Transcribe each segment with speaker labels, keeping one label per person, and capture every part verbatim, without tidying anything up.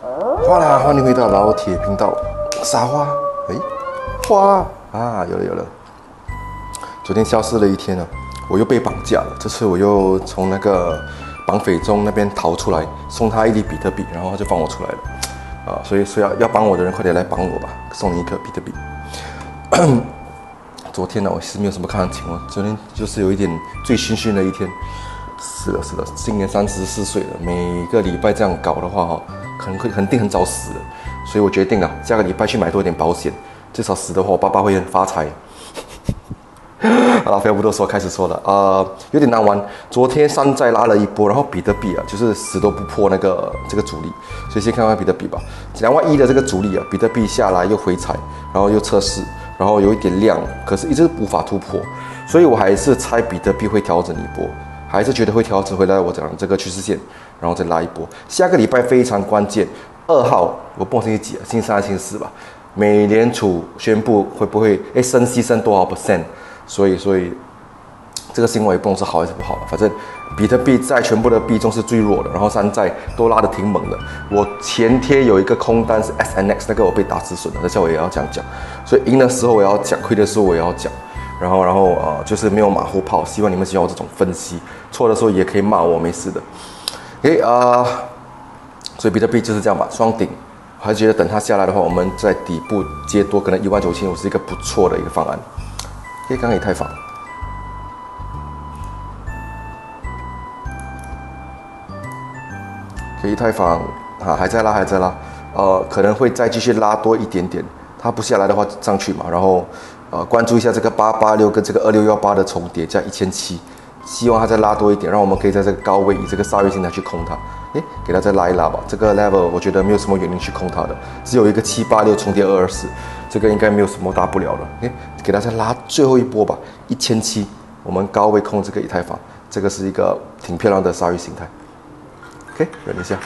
Speaker 1: 好啦，欢迎回到老铁频道。撒花，哎，花啊，有了有了。昨天消失了一天了，我又被绑架了。这次我又从那个绑匪中那边逃出来，送他一粒比特币，然后他就放我出来了。啊，所以说要要帮我的人，快点来帮我吧，送你一颗比特币。昨天呢，我其实没有什么看情况，昨天就是有一点醉醺醺的一天。是的，是的，今年三十四岁了，每个礼拜这样搞的话，哈，可能会肯定很早死了。所以我决定了，下个礼拜去买多一点保险，至少死的话，我爸爸会很发财。好了，废话不多说，开始说了。呃，有点难玩。昨天山寨拉了一波，然后比特币啊，就是死都不破那个这个阻力，所以先看看比特币吧。两万一的这个阻力啊，比特币下来又回踩，然后又测试，然后有一点量，可是一直无法突破，所以我还是猜比特币会调整一波。还是觉得会调整回来，我讲这个趋势线，然后再拉一波。下个礼拜非常关键，二号我不知道星期几啊，星期三、星期四吧。美联储宣布会不会哎升息升多少 percent？ 所以所以这个新闻也不懂是好还是不好了。反正比特币在全部的币中是最弱的，然后山寨都拉得挺猛的。我前天有一个空单是 S N X， 那个我被打止损了，等下我也要这样讲。所以赢的时候我要讲，亏的时候我也要讲。然后，然后呃，就是没有马后炮，希望你们喜欢我这种分析。错的时候也可以骂我，没事的。诶啊、呃，所以比特币就是这样吧，双顶。我还觉得等它下来的话，我们在底部接多，可能一万九千五是一个不错的一个方案。诶，刚刚以太坊，给以太坊啊还在拉，还在拉，呃，可能会再继续拉多一点点。它不下来的话上去嘛，然后。呃，关注一下这个八八六跟这个二六一八的重叠加一千七，希望它再拉多一点，让我们可以在这个高位以这个鲨鱼形态去空它。诶，给它再拉一拉吧。这个 level 我觉得没有什么原因去空它的，只有一个七八六重叠二二四，这个应该没有什么大不了的。诶，给它再拉最后一波吧，一千七，我们高位空这个以太坊，这个是一个挺漂亮的鲨鱼形态。OK， 忍一下。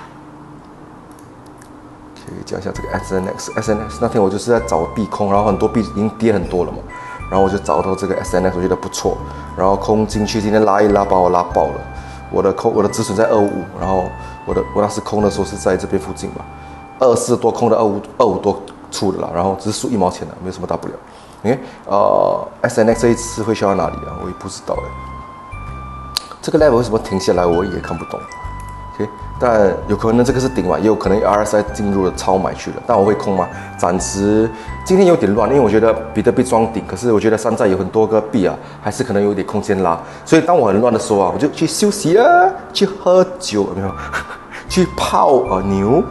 Speaker 1: 讲一下这个 S N X，S N X 那天我就是在找币空，然后很多币已经跌很多了嘛，然后我就找到这个 S N X， 我觉得不错，然后空进去，今天拉一拉把我拉爆了，我的空我的止损在二五五，然后我的我当时空的时候是在这边附近吧，二四多空的二五二五多出的啦，然后只是输一毛钱的，没有什么大不了。因为呃 S N X 这一次会下到哪里啊？我也不知道哎，这个 level 为什么停下来我也看不懂。OK， 但有可能这个是顶嘛，也有可能 R S I 进入了超买去了。但我会空吗？暂时今天有点乱，因为我觉得比特币装顶，可是我觉得山寨有很多个币啊，还是可能有点空间拉。所以当我很乱的时候啊，我就去休息啊，去喝酒，有没有？去泡啊牛。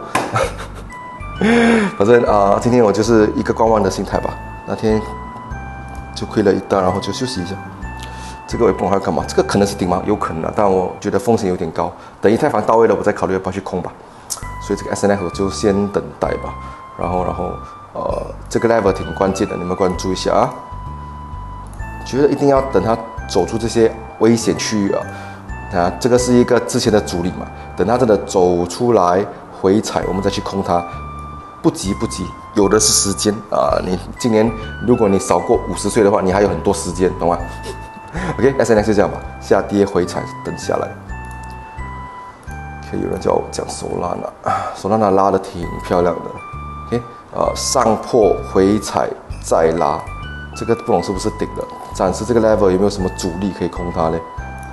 Speaker 1: 反正啊、呃，今天我就是一个观望的心态吧。那天就亏了一单，然后就休息一下。这个我也不懂还要干嘛，这个可能是顶吗？有可能啊，但我觉得风险有点高。等以太坊到位了，我再考虑要不要去空吧。所以这个 S N X 我就先等待吧。然后，然后呃，这个 level 挺关键的，你们关注一下啊。觉得一定要等它走出这些危险区域啊，啊，这个是一个之前的阻力嘛。等它真的走出来回踩，我们再去空它。不急不急，有的是时间啊。你今年如果你少过五十岁的话，你还有很多时间，懂吗？OK，S N X 就这样吧，下跌回踩等下来。OK， 有人叫我讲Solana，Solana拉的挺漂亮的。OK， 呃，上破回踩再拉，这个不懂是不是顶的？暂时这个 level 有没有什么阻力可以空它嘞？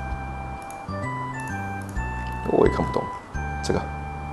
Speaker 1: 我也看不懂，这个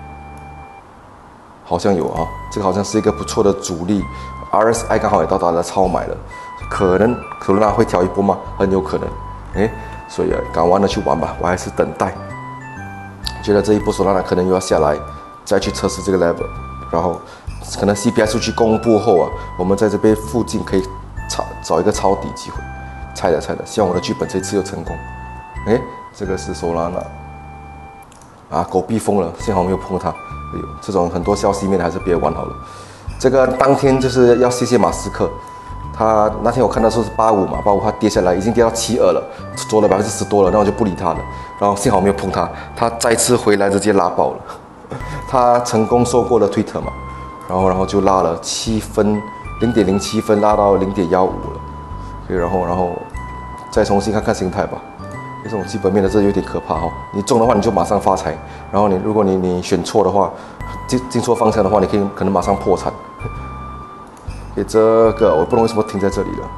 Speaker 1: 好像有啊，这个好像是一个不错的阻力 ，R S I 刚好也到达了超买了。可能可能会调一波吗？很有可能，哎，所以啊，敢玩的去玩吧，我还是等待。觉得这一波索拉纳可能又要下来，再去测试这个 level， 然后可能 C P I 数据公布后啊，我们在这边附近可以抄找一个抄底机会。猜的猜的，希望我的剧本这次又成功。哎，这个是索拉纳啊，狗逼疯了，幸好没有碰它。哎呦，这种很多消息面的还是别玩好了。这个当天就是要谢谢马斯克。他那天我看到说是八五嘛，八五它跌下来，已经跌到七二了，做了百分之十多了，那我就不理他了。然后幸好没有碰它，它再次回来直接拉爆了。他成功收购了 Twitter 嘛，然后然后就拉了七分，零点零七分拉到零点幺五了。所以然后然后再重新看看心态吧。这种基本面的这有点可怕哈、哦，你中的话你就马上发财，然后你如果你你选错的话， 进进错方向的话，你可以可能马上破产。给这个我不懂为什么停在这里了，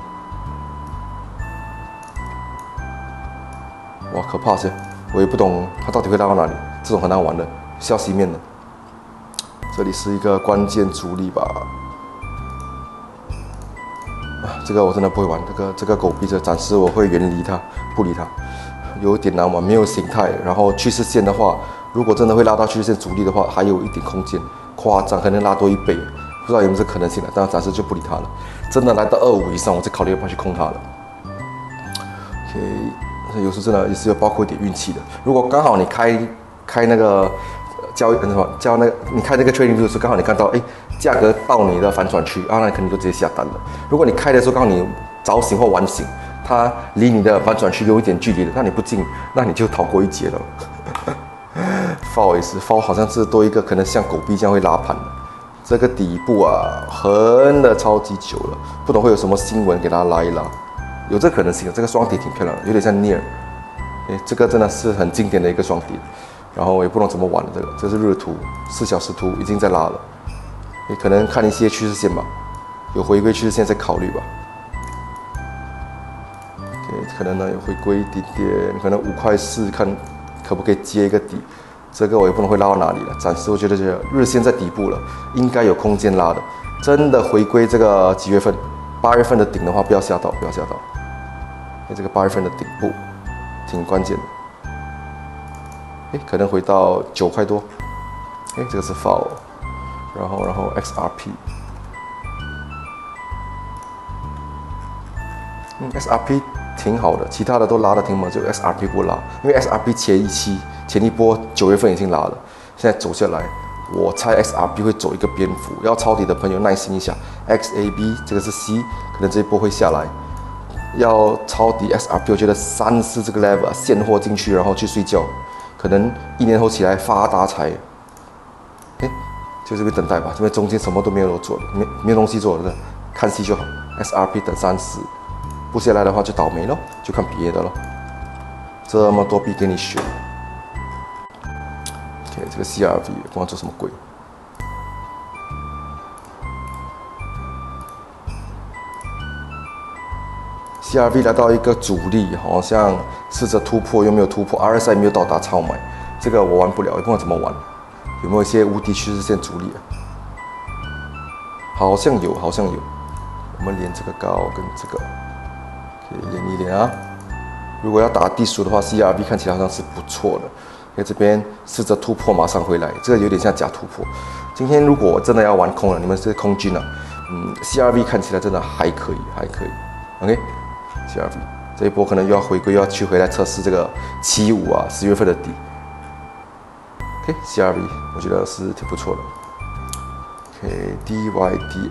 Speaker 1: 哇，可怕些！我也不懂它到底会拉到哪里，这种很难玩的，消息面的。这里是一个关键阻力吧。啊，这个我真的不会玩，这个这个狗逼着，暂时我会远离它，不理它，有点难玩，没有形态。然后趋势线的话，如果真的会拉到趋势线阻力的话，还有一点空间，夸张，可能拉多一倍。不知道有没有这可能性了，但暂时就不理它了。真的来到二五以上，我再考虑要不要去空它了。OK， 有时真的也是要包括一点运气的。如果刚好你开开那个交易什么交那个你开那个 trading view 的时候，刚好你看到哎价格到你的反转区啊，那你肯定就直接下单了。如果你开的时候刚好你早醒或晚醒，它离你的反转区有一点距离的，那你不进，那你就逃过一劫了。fall 也是 fall 好像是多一个可能像狗币这样会拉盘的。这个底部啊，横了超级久了，不懂会有什么新闻给它拉一拉，有这可能性。这个双底挺漂亮的，有点像 near， 哎，这个真的是很经典的一个双底。然后我也不懂怎么玩的，这个这是日图，四小时图已经在拉了，也可能看一些趋势线吧，有回归趋势线再考虑吧。OK， 可能呢有回归一点点，可能五块四看可不可以接一个底。这个我也不能会拉到哪里了，暂时我觉得这个日线在底部了，应该有空间拉的。真的回归这个几月份，八月份的顶的话，不要吓到，不要吓到。这个八月份的顶部挺关键的。哎，可能回到九块多。哎，这个是 fall， 然后然后 X R P， 嗯 ，X R P 挺好的，其他的都拉的挺猛，就 X R P 不拉，因为 X R P 前一期。前一波九月份已经拉了，现在走下来，我猜 X R P 会走一个蝙蝠。要抄底的朋友耐心一下 ，X A B 这个是 C， 可能这一波会下来。要抄底 X R P， 我觉得三四这个 level 现货进去，然后去睡觉，可能一年后起来发大财。哎，就这边等待吧，这边中间什么都没有做的，没没有东西做的，看戏就好。X R P 等三四，不下来的话就倒霉咯，就看别的咯。这么多币给你选。Okay, 这个 C R V 不知道做什么鬼。C R V 来到一个阻力，好像试着突破又没有突破 ，R S I 没有到达超买，这个我玩不了，也不知道怎么玩。有没有一些无敌趋势线阻力啊？好像有，好像有。我们连这个高跟这个可以连一连啊。如果要打地鼠的话 ，C R V 看起来好像是不错的。在这边试着突破，马上回来，这个有点像假突破。今天如果我真的要玩空了，你们是空军啊，嗯 ，C R V 看起来真的还可以，还可以。OK，C R V 这一波可能又要回归，又要去回来测试这个七五啊，十月份的底。OK，C R V 我觉得是挺不错的。OK，D Y D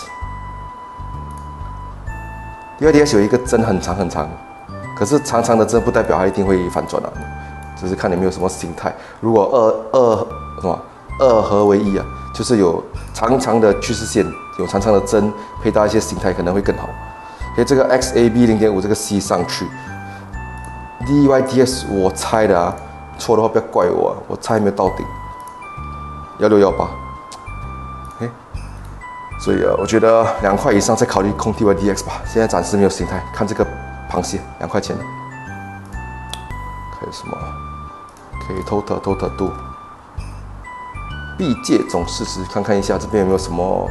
Speaker 1: X，D Y D X 有一个针很长很长，可是长长的针不代表它一定会反转啊。只是看你们有什么心态。如果二二什么二合为一啊，就是有长长的趋势线，有长长的针，配搭一些形态可能会更好。所以这个 X A B 零点五 这个 C 上去 ，D Y D X 我猜的啊，错的话不要怪我啊，我猜没有到顶，幺六幺八。哎，所以啊，我觉得两块以上再考虑空 D Y D X 吧。现在暂时没有形态，看这个螃蟹两块钱的，还有什么？可以 total total 度，币界总市值看看一下这边有没有什么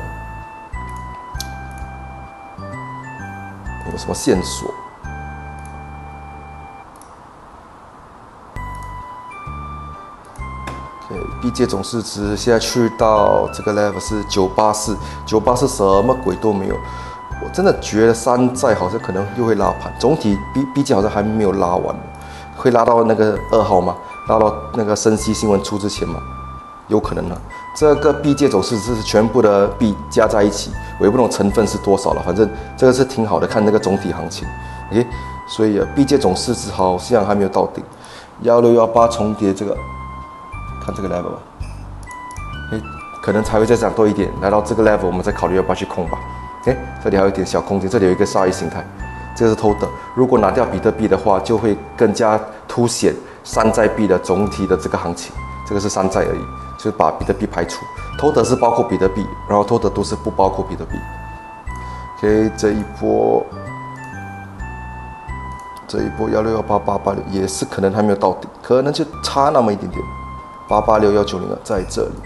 Speaker 1: 有没有什么线索。OK， 币界总市值现在去到这个 level 是九八四，九八四什么鬼都没有。我真的觉得山寨好像可能又会拉盘，总体币币界好像还没有拉完，会拉到那个二号吗？拉到那个升息新闻出之前嘛，有可能啊。这个币界走势是全部的币加在一起，我也不懂成分是多少了，反正这个是挺好的，看那个总体行情。OK， 所以啊，币界总市值好像还没有到顶，幺六幺八重叠这个，看这个 level 吧。OK， 可能才会再涨多一点，来到这个 level 我们再考虑要不要去空吧。OK， 这里还有一点小空间，这里有一个鲨鱼形态，这个是偷的。如果拿掉比特币的话，就会更加凸显山寨币的总体的这个行情，这个是山寨而已， 就是把比特币排除。投的是包括比特币，然后投的都是不包括比特币。OK， 这一波，这一波幺六幺八八八六也是可能还没有到顶，可能就差那么一点点。八八六幺九零二在这里，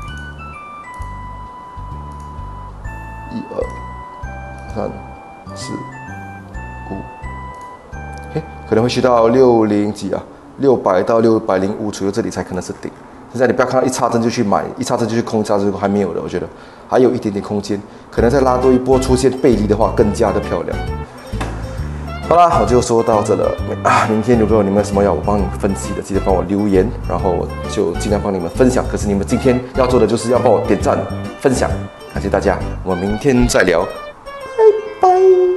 Speaker 1: 一二三四五，嘿，可能会去到六零几啊，六百到六百零五左右，这里才可能是顶。现在你不要看到一插针就去买，一插针就去空，一插针还没有的，我觉得还有一点点空间，可能再拉多一波出现背离的话，更加的漂亮。好啦，我就说到这了啊！明天如果你们有什么要我帮你们分析的，记得帮我留言，然后我就尽量帮你们分享。可是你们今天要做的就是要帮我点赞、分享，感谢大家，我们明天再聊，拜拜。